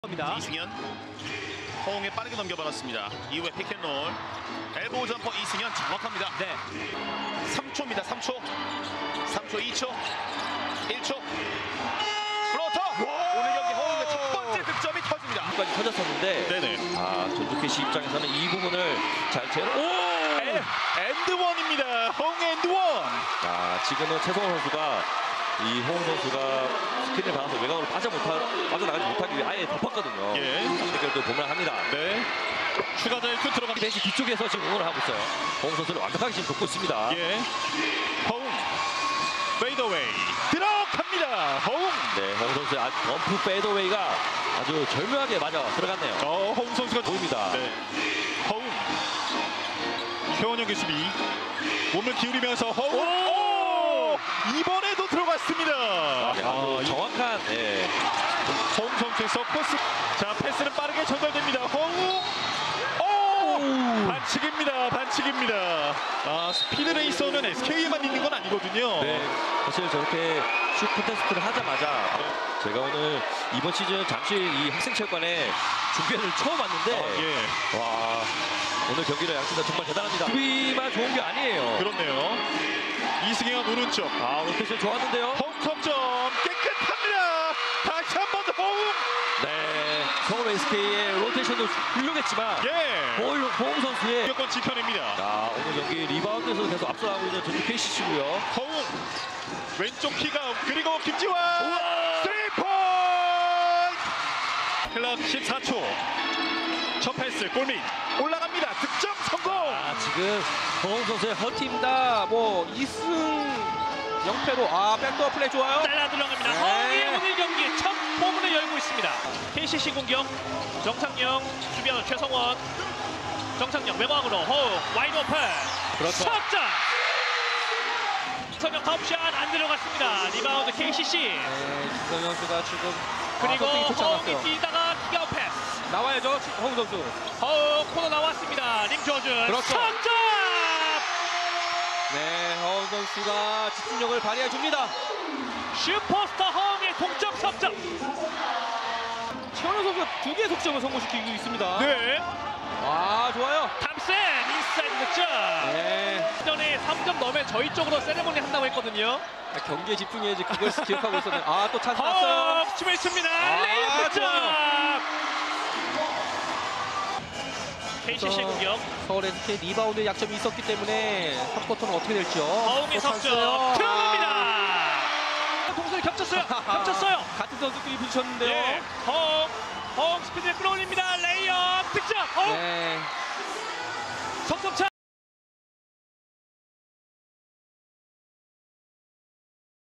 이승현, 허웅에 빠르게 넘겨받았습니다. 이후에 피켓롤, 엘보우 점퍼 이승현 정확합니다. 네. 3초입니다. 3초, 2초, 1초. 플로터. 오늘 경기 허웅의 첫 번째 득점이 터집니다. 까지 터졌었는데, 네네. 전두환 씨 입장에서는 이 부분을 잘 제로. 엔드원입니다. 허웅 엔드원. 지금은 최성원 선수가 이 허웅 선수가 스크린을 받아서 외곽으로 빠져나가지 못하기 위해 아예 덮었거든요. 예. 그래도 보면합니다. 네. 추가자의 슛 들어갑니다. 벤치 뒤쪽에서 지금 응원을 하고 있어요. 허웅 선수를 완벽하게 지금 돕고 있습니다. 예. 허웅. 페이더웨이. 들어갑니다. 허웅. 네, 허웅 선수의 덤프 페이더웨이가 아주 절묘하게 맞아 들어갔네요. 허웅 선수가 보입니다. 네. 허웅. 최원혁의 수비. 몸을 기울이면서 허웅. 이번에도 들어갔습니다. 정확한 허웅 선수의 서커스. 자, 패스는 빠르게 전달됩니다. 허웅. 반칙입니다. 반칙입니다. 스피드 레이서는 SK에만 있는 건 아니거든요. 네, 사실 저렇게 슛 콘테스트를 하자마자 제가 오늘 이번 시즌 잠실 이 학생체육관에 중계를 처음 왔는데 와, 오늘 경기를 양팀 다 정말 대단합니다. 수비만 좋은 게 아니에요. 그렇네요. 이승현 오른쪽. 로테이션 좋았는데요. 허웅 석점 깨끗합니다. 다시 한 번 더 허웅. 네, 서울 SK의 로테이션도 훌륭했지만 허웅 선수의 무조건 지켜냅니다. 오늘 경기 리바운드에서 계속 앞서가고 있는 전주 KCC고요. 허웅 왼쪽 키가 그리고 김지환 3포인트. 클락 14초. 첫 패스 골밑 올라갑니다. 득점 성공. 지금 허웅 선수의 허팀다 2승 0패로 백도어 플레이 좋아요. 잘라 들어갑니다. 허웅이 오늘 경기 첫 홈을 열고 있습니다. KCC 공격 정창영 수비하는 최성원. 정창영 외곽으로 허웅 와이드 오픈. 그렇죠. 석점. 성영 컵샷 안 들어갔습니다. 리바운드 KCC. 김성현 선수가 지금 그리고 좋지 허웅이 않았어요. 뛰다가 기가 패스. 나와야죠, 허웅 선수. 허웅 코너 나왔습니다. 림조준 그렇죠. 석점. 네, 허웅 선수가 집중력을 발휘해 줍니다. 슈퍼스타 허웅의 동점 석점. 최원현 선수가 2개의 석점을 성공시키고 있습니다. 네. 좋아요. 탐센 인사이드 득점. 네. 전에 3점 넣으면 저희 쪽으로 세레모니 한다고 했거든요. 경기에 집중해야지 그걸 기억하고 있었는데 또 찬스 났어요. 춤을 춥니다. 레이업 득점. KCC 공격. 서울 SK 리바운드에 약점이 있었기 때문에 3쿼터는 어떻게 될지요. 허웅의 석점 들어갑니다. 동선이 겹쳤어요. 같은 선수들이 부딪혔는데요. 예. 허웅 스피드를 끌어올립니다. 레이업 득점. 허웅 네. 석점차.